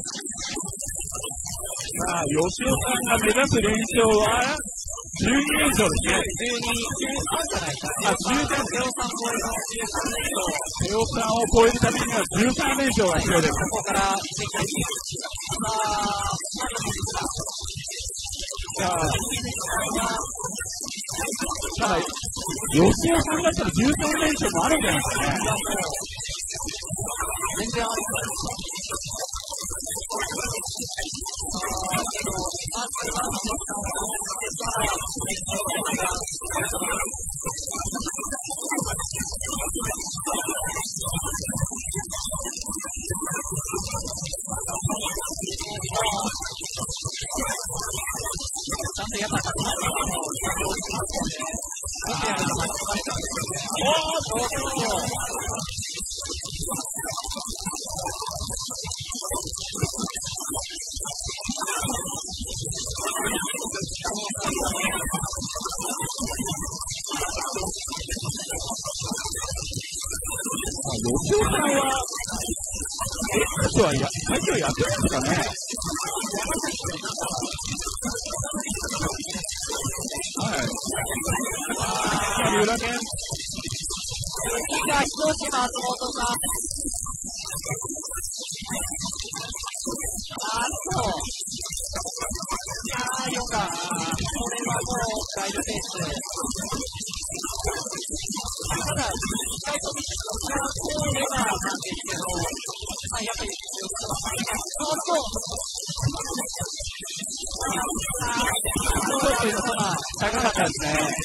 さあ、吉尾さんが目指す連勝はじゅうに連勝ですね。 じゅうに、じゅうさんじゃないかな。 あ、じゅうさん、 瀬尾さん超えのじゅうさん連勝。 瀬尾さんを超えるためにはじゅうさん連勝が必要です。 ここからぜひ、さあ、 さあ、ただ、吉尾さんだったらじゅうさん連勝もあるんじゃないですかね。 全然ある。ちゃんとやっぱ勝ちますね。見てやると巻き込まれちゃうんですよね。おー、そうそう。 吉尾さんは、X はや、最近はやってるんですかね。はい。あー、裏剣。 次が一つ松本さん。あー、そう。あー、よかった。これはもう、ガイドペース。ただ、一回飛びつくと、こうレバーなんですけど、まあ、やっぱり、そうそう。 ちょっと今、高かったですね。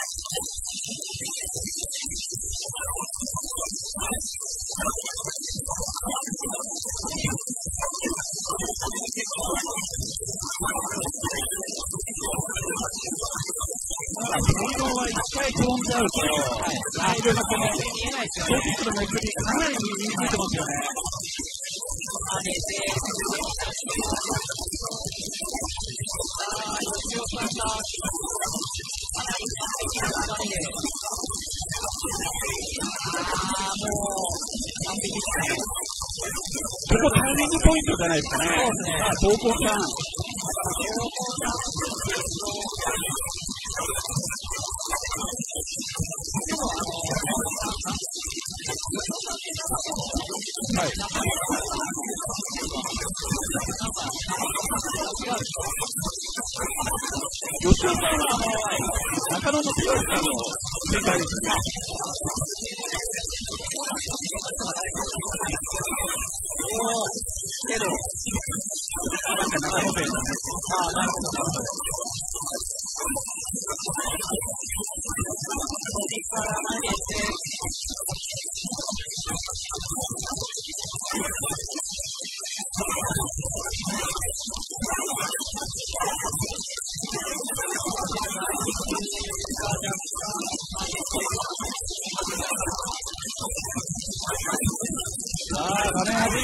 このは一回飛んじゃうと、ライブがこの、 見えないですよね。 トピックのめくりかなり見えてますよね。 上げて、あー、吉尾さんが、かなり完璧な流れで、あー、もう、完璧ですね。 ここタイミングポイントじゃないですかね。 そうですね。 あ、東光さん。 でも、あの、 はい。吉尾さんは、あの、中野の強いさんの世界ですね。 おー、けど、 なんか長野弁だね。 ああ、なるほど、なるほど。首から投げて、 さあ、画面端。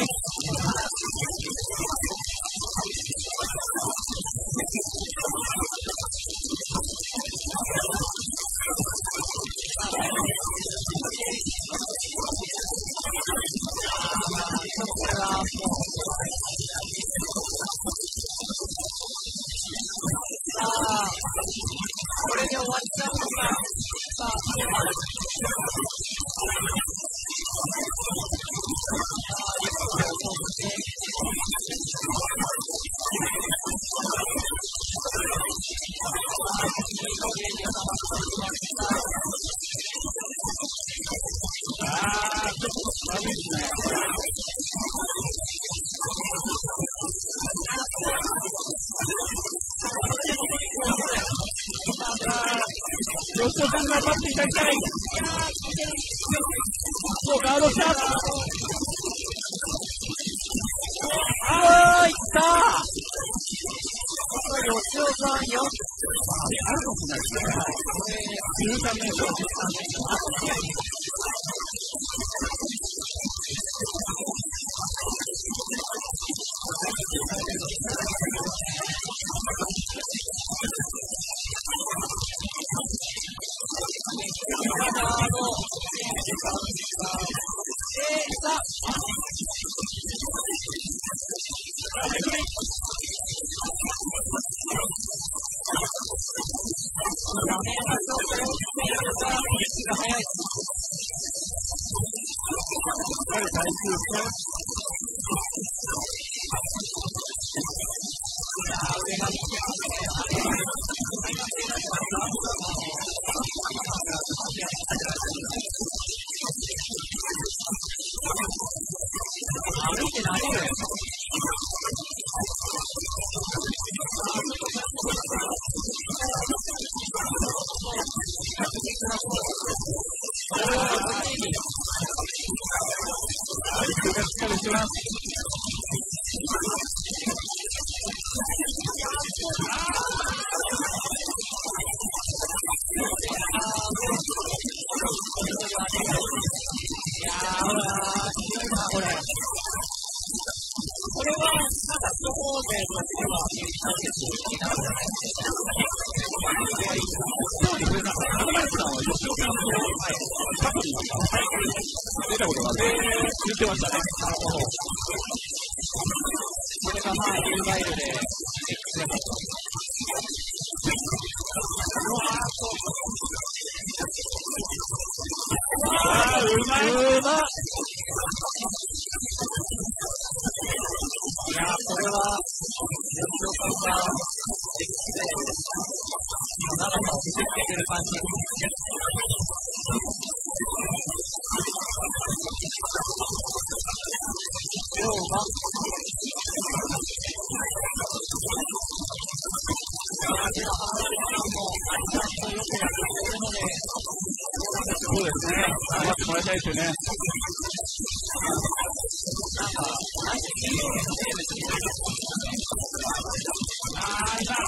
これで終わっちゃうのか。さあ、 吉尾さん頑張っていただきたい。そう、ガードした。 あー、いったー。吉尾さんよん。 あるかもしれないですね。じゅうさんめん勝負。出たことがね、言ってましたね。なるほど。 これがまあ、ユーガイルで、 あー、うまい。 うまっ。いやー、これは、吉尾さんが、長さを見せつけてる感じ。今日は、 そうですね。頑張ってもらいたいですよね。 なんか、同じチームのゲームとあー、いた。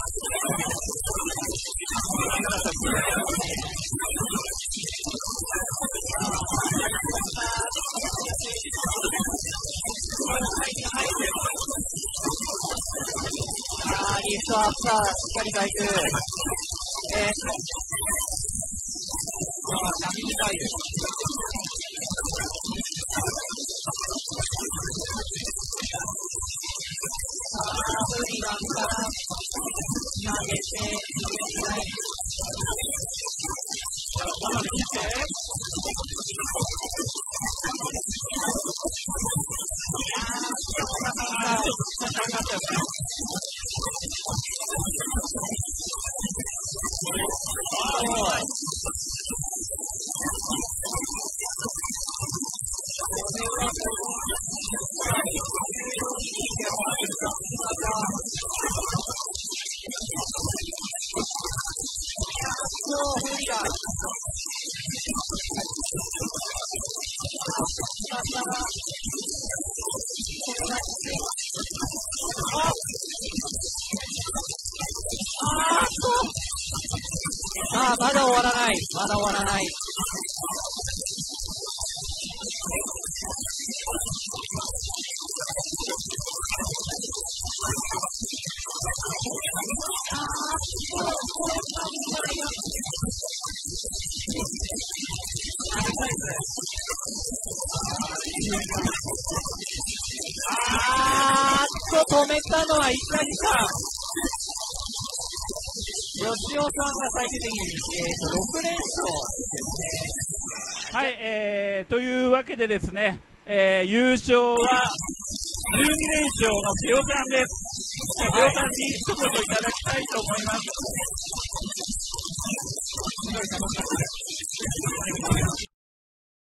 あー、リフトアップはしっかり回復。えー、まあ、波みたいです。さあ、フリーランから投げて、はい。 まだ切って。 あー、まだ終わらない。まだ終わらない。あーっと、止めたのは碇さん。吉尾さんが最終的に、えー、とろく連勝ですね。 はい、えー、というわけでですね、えー、優勝はじゅうに連勝の瀬尾さんです。瀬尾さんに一言いただきたいと思います。